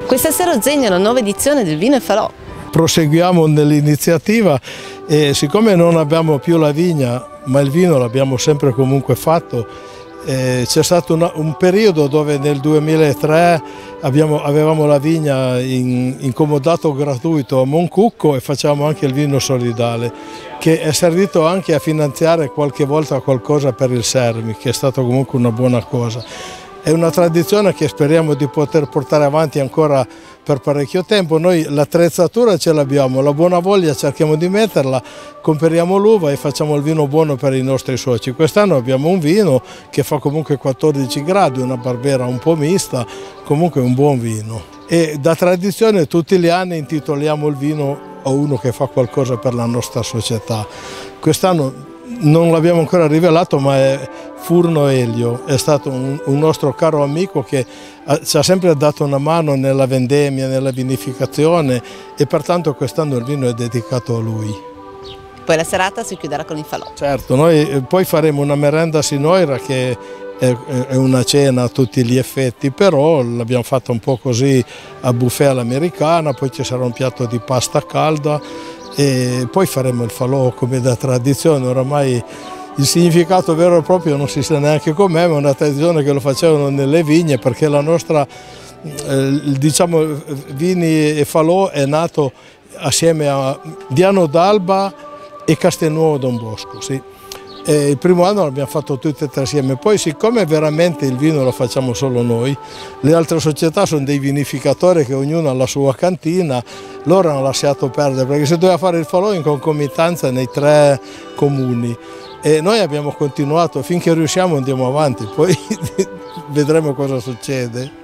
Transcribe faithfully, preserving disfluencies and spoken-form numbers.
Questa sera a Zegna la nuova edizione del Vino e Falò. Proseguiamo nell'iniziativa e siccome non abbiamo più la vigna, ma il vino l'abbiamo sempre comunque fatto, eh, c'è stato una, un periodo dove nel duemilatré abbiamo, avevamo la vigna in, in comodato gratuito a Moncucco e facciamo anche il vino solidale, che è servito anche a finanziare qualche volta qualcosa per il Sermi, che è stato comunque una buona cosa. È una tradizione che speriamo di poter portare avanti ancora per parecchio tempo. Noi l'attrezzatura ce l'abbiamo, la buona voglia cerchiamo di metterla, comperiamo l'uva e facciamo il vino buono per i nostri soci. Quest'anno abbiamo un vino che fa comunque quattordici gradi, una barbera un po' mista, comunque un buon vino. E da tradizione tutti gli anni intitoliamo il vino a uno che fa qualcosa per la nostra società. Quest'anno non l'abbiamo ancora rivelato, ma è Furno Elio, è stato un, un nostro caro amico che ci ha sempre dato una mano nella vendemmia, nella vinificazione e pertanto quest'anno il vino è dedicato a lui. Poi la serata si chiuderà con il falò. Certo, noi poi faremo una merenda sinoira che è, è una cena a tutti gli effetti, però l'abbiamo fatta un po' così a buffet all'americana, poi ci sarà un piatto di pasta calda e poi faremo il falò come da tradizione. Oramai il significato vero e proprio non si sa neanche com'è, ma è una tradizione che lo facevano nelle vigne, perché la nostra eh, diciamo Vini e Falò è nato assieme a Diano d'Alba e Castelnuovo Don Bosco, sì. E il primo anno l'abbiamo fatto tutti e tre assieme, poi siccome veramente il vino lo facciamo solo noi, le altre società sono dei vinificatori che ognuno ha la sua cantina, loro hanno lasciato perdere perché si doveva fare il falò in concomitanza nei tre comuni e noi abbiamo continuato finché riusciamo, andiamo avanti, poi vedremo cosa succede.